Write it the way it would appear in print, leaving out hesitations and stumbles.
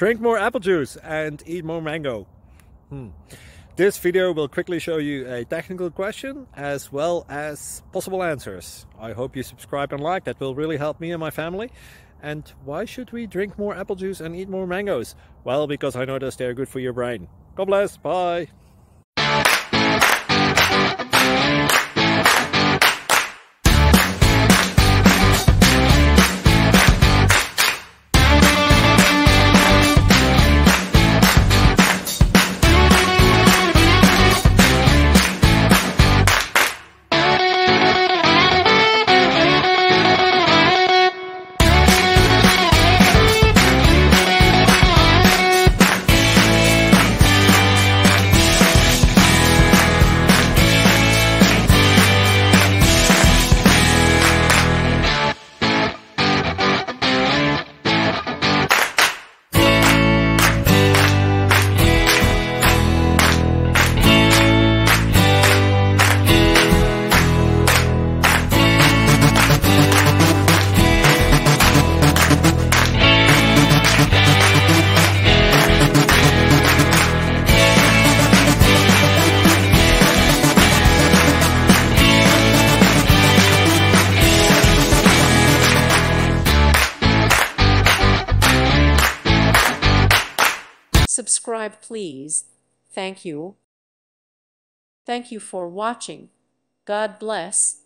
Drink more apple juice and eat more mango. This video will quickly show you a technical question as well as possible answers. I hope you subscribe and like, that will really help me and my family. And why should we drink more apple juice and eat more mangoes? Well, because I noticed they're good for your brain. God bless, bye! Subscribe, please. Thank you. Thank you for watching. God bless.